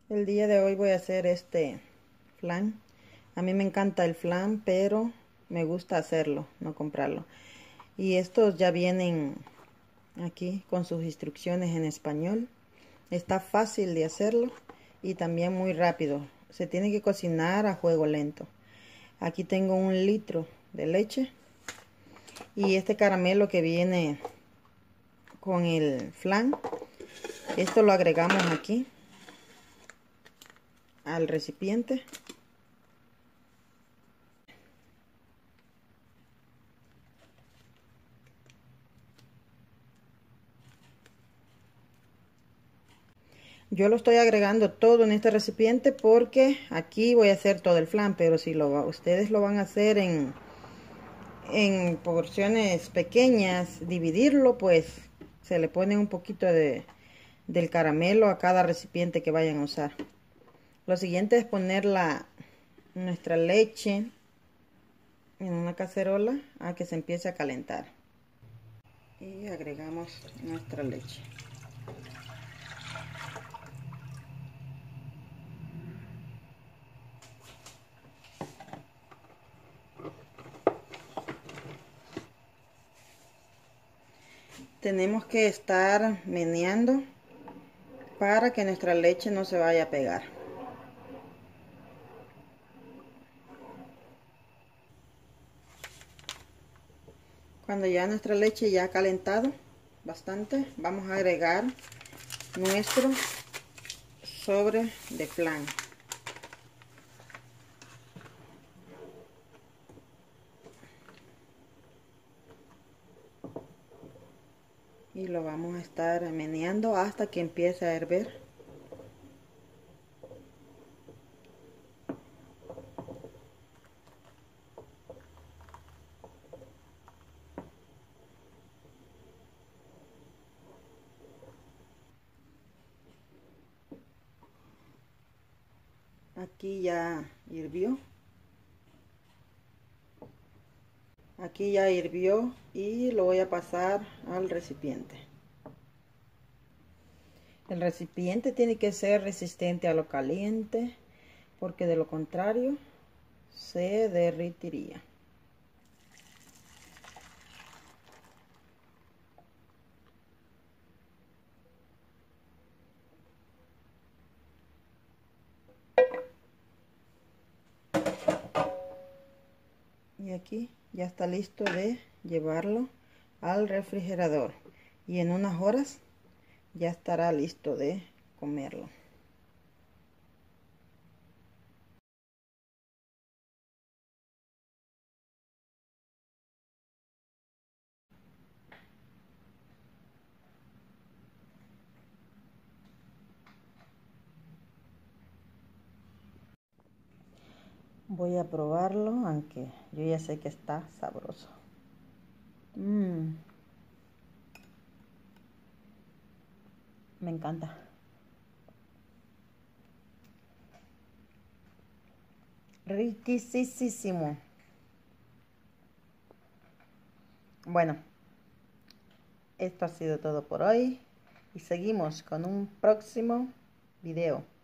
El día de hoy voy a hacer este flan. A mí me encanta el flan, pero me gusta hacerlo, no comprarlo. Y estos ya vienen aquí con sus instrucciones en español. Está fácil de hacerlo y también muy rápido. Se tiene que cocinar a fuego lento. Aquí tengo 1 litro de leche y este caramelo que viene con el flan. Esto lo agregamos aquí al recipiente. Yo lo estoy agregando todo en este recipiente porque aquí voy a hacer todo el flan, pero si ustedes lo van a hacer en porciones pequeñas, dividirlo, pues se le pone un poquito del caramelo a cada recipiente que vayan a usar. Lo siguiente es poner nuestra leche en una cacerola a que se empiece a calentar. Y agregamos nuestra leche. Tenemos que estar meneando para que nuestra leche no se vaya a pegar. Cuando ya nuestra leche ya ha calentado bastante, vamos a agregar nuestro sobre de flan. Y lo vamos a estar meneando hasta que empiece a hervir. Aquí ya hirvió. Aquí ya hirvió y lo voy a pasar al recipiente. El recipiente tiene que ser resistente a lo caliente porque de lo contrario se derretiría. Y aquí ya está listo de llevarlo al refrigerador y en unas horas ya estará listo de comerlo. Voy a probarlo, aunque yo ya sé que está sabroso. Me encanta. Riquísimo. Bueno, esto ha sido todo por hoy y seguimos con un próximo video.